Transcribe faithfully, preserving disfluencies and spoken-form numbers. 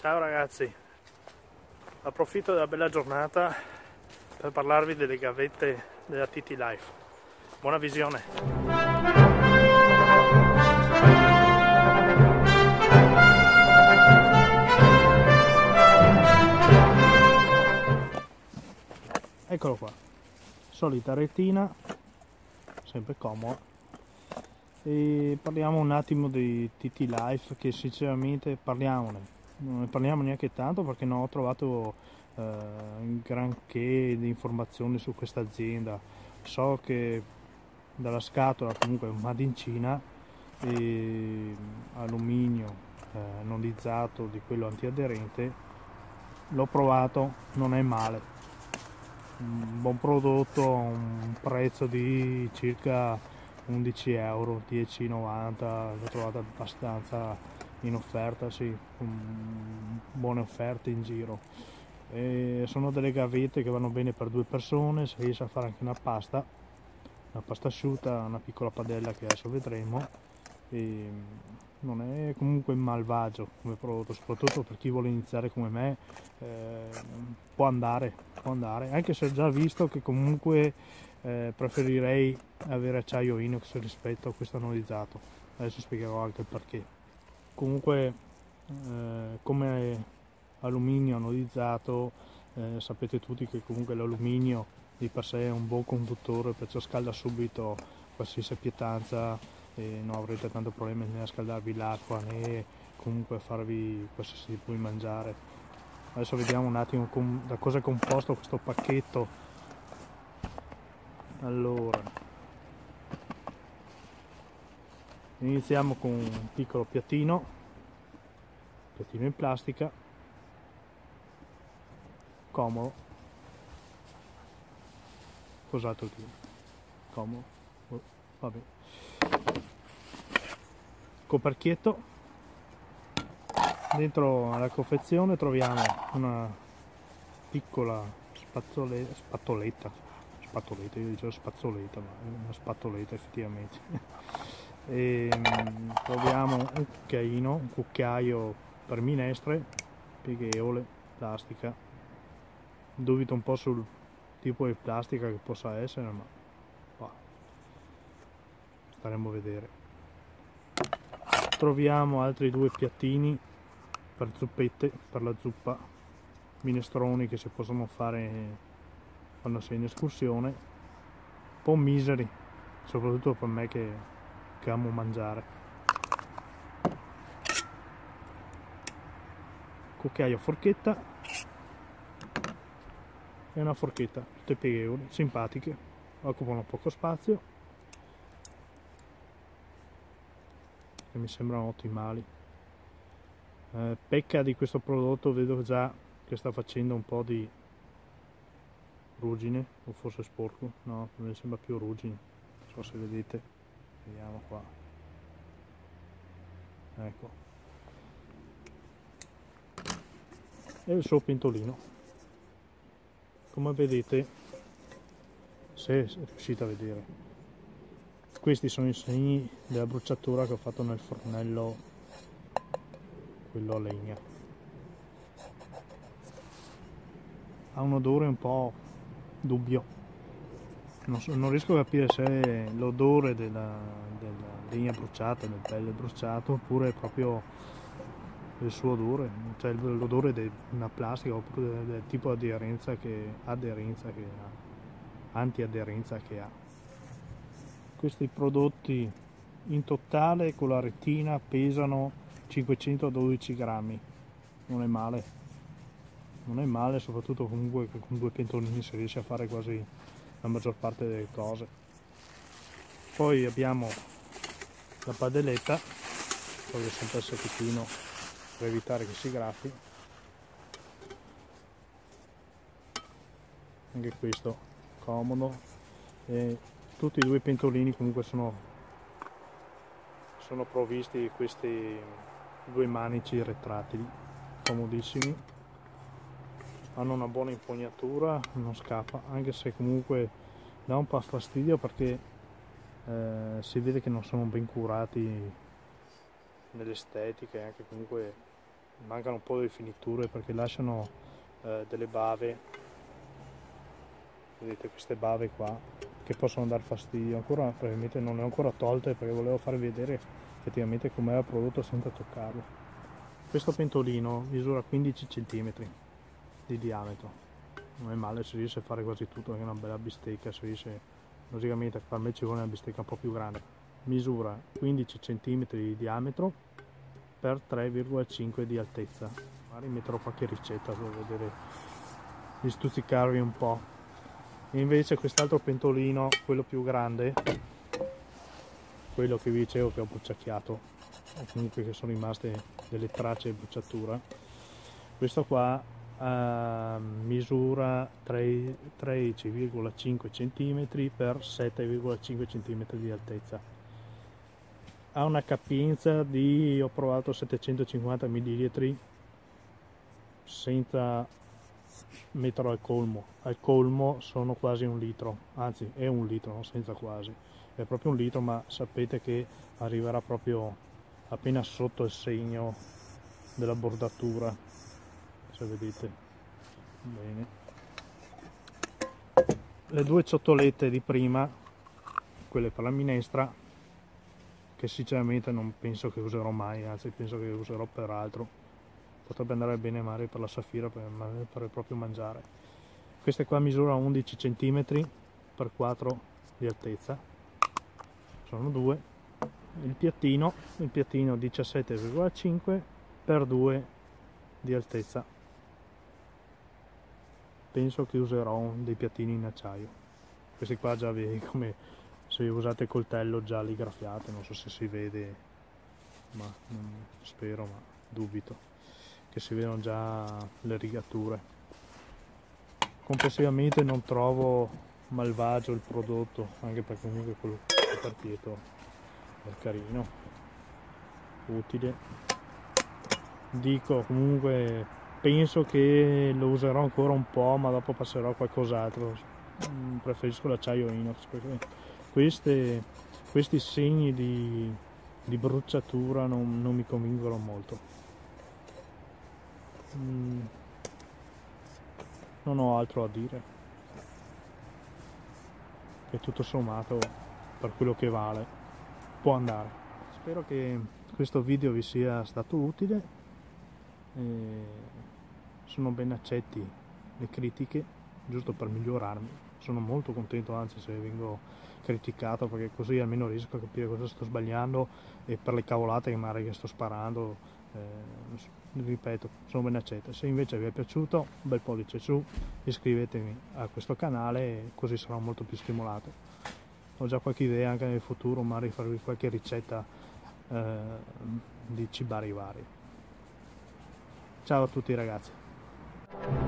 Ciao ragazzi, approfitto della bella giornata per parlarvi delle gavette della T T Life. Buona visione! Eccolo qua, solita retina, sempre comodo. E parliamo un attimo di T T Life, che sinceramente parliamone. Non ne parliamo neanche tanto perché non ho trovato eh, un granché di informazioni su questa azienda. So che dalla scatola comunque è un made in Cina, e alluminio eh, anodizzato di quello antiaderente. L'ho provato, non è male, un buon prodotto a un prezzo di circa undici euro, dieci e novanta. L'ho trovata abbastanza in offerta, sì, con buone offerte in giro. E sono delle gavette che vanno bene per due persone, si riesce a fare anche una pasta, una pasta asciutta, una piccola padella che adesso vedremo. E non è comunque malvagio come prodotto, soprattutto per chi vuole iniziare come me. Eh, può andare, può andare, anche se ho già visto che comunque eh, preferirei avere acciaio inox rispetto a questo anodizzato. Adesso spiegherò anche il perché. Comunque eh, come alluminio anodizzato eh, sapete tutti che comunque l'alluminio di per sé è un buon conduttore, perciò scalda subito qualsiasi pietanza e non avrete tanto problema né a scaldarvi l'acqua né comunque a farvi qualsiasi tipo di mangiare. Adesso vediamo un attimo da cosa è composto questo pacchetto. Allora, iniziamo con un piccolo piattino, piattino in plastica, comodo, cos'altro dire, comodo, oh, vabbè. Coperchietto, dentro alla confezione troviamo una piccola spazzoletta, spatoletta, spatoletta, io dicevo spazzoletta, ma è una spatoletta effettivamente. E troviamo un cucchiaino, un cucchiaio per minestre, pieghevole, plastica. Dubito un po' sul tipo di plastica che possa essere, ma bah, staremo a vedere. Troviamo altri due piattini per zuppette, per la zuppa, minestroni che si possono fare quando sei in escursione, un po' miseri, soprattutto per me che, che amo mangiare. Cucchiaio, forchetta e una forchetta, tutte pieghevoli, simpatiche, occupano poco spazio e mi sembrano ottimali. Eh, pecca di questo prodotto, vedo già che sta facendo un po' di ruggine, o forse sporco, no, mi sembra più ruggine, non so se vedete, vediamo qua, ecco, e il suo pentolino, come vedete, se riuscite a vedere. Questi sono i segni della bruciatura che ho fatto nel fornello, quello a legna. Ha un odore un po' dubbio, non, so, non riesco a capire se è l'odore della, della legna bruciata, del pelle bruciato, oppure proprio il suo odore, cioè l'odore di una plastica, oppure del, del tipo di aderenza che, aderenza che ha, antiaderenza che ha. Questi prodotti in totale con la retina pesano cinquecentododici grammi, non è male, non è male, soprattutto comunque che con due pentolini si riesce a fare quasi la maggior parte delle cose. Poi abbiamo la padelletta, toglio sempre il sacchettino per evitare che si graffi, anche questo comodo, e tutti e due i pentolini comunque sono, sono provvisti di questi due manici retrattili, comodissimi, hanno una buona impugnatura, non scappa, anche se comunque dà un po' fastidio perché eh, si vede che non sono ben curati nell'estetica e anche comunque mancano un po' di finiture perché lasciano eh, delle bave, vedete queste bave qua che possono dar fastidio. Ancora probabilmente non le ho ancora tolte perché volevo farvi vedere effettivamente com'era il prodotto senza toccarlo. Questo pentolino misura quindici centimetri di diametro, non è male, si riesce a fare quasi tutto, anche una bella bistecca, si riesce, logicamente per me ci vuole una bistecca un po' più grande. Misura quindici centimetri di diametro per tre virgola cinque di altezza. Magari metterò qualche ricetta per vedere, di stuzzicarvi un po'. E invece quest'altro pentolino, quello più grande, quello che vi dicevo che ho bruciacchiato, o comunque che sono rimaste delle tracce di bruciatura, questo qua uh, misura tredici virgola cinque centimetri per sette virgola cinque centimetri di altezza. Ha una capienza di, ho provato settecentocinquanta millilitri senza metterlo al colmo. Al colmo sono quasi un litro, anzi è un litro, non senza quasi, è proprio un litro, ma sapete che arriverà proprio appena sotto il segno della bordatura, se vedete bene. Le due ciotolette di prima, quelle per la minestra, che sinceramente non penso che userò mai, anzi penso che userò per altro, potrebbe andare bene magari per la Safira, per, per proprio mangiare. Queste qua misurano undici centimetri per quattro di altezza, sono due. Il piattino, il piattino diciassette virgola cinque per due di altezza. Penso che userò dei piattini in acciaio. Questi qua già vedi come, se usate il coltello già li graffiate, non so se si vede, ma non, spero, ma dubito che si vedano già le rigature. Complessivamente non trovo malvagio il prodotto, anche perché comunque quello per Pietro è carino, utile. Dico, comunque penso che lo userò ancora un po', ma dopo passerò a qualcos'altro. Preferisco l'acciaio inox perché queste, questi segni di, di bruciatura non, non mi convincono molto. Mm, non ho altro da dire, e tutto sommato per quello che vale può andare. Spero che questo video vi sia stato utile, e sono ben accetti le critiche, giusto per migliorarmi. Sono molto contento, anzi, se vengo criticato, perché così almeno riesco a capire cosa sto sbagliando, e per le cavolate che magari che sto sparando, eh, ripeto, sono ben accette. Se invece vi è piaciuto, un bel pollice su, iscrivetevi a questo canale, così sarò molto più stimolato. Ho già qualche idea anche nel futuro, magari farvi qualche ricetta eh, di cibari vari. Ciao a tutti ragazzi.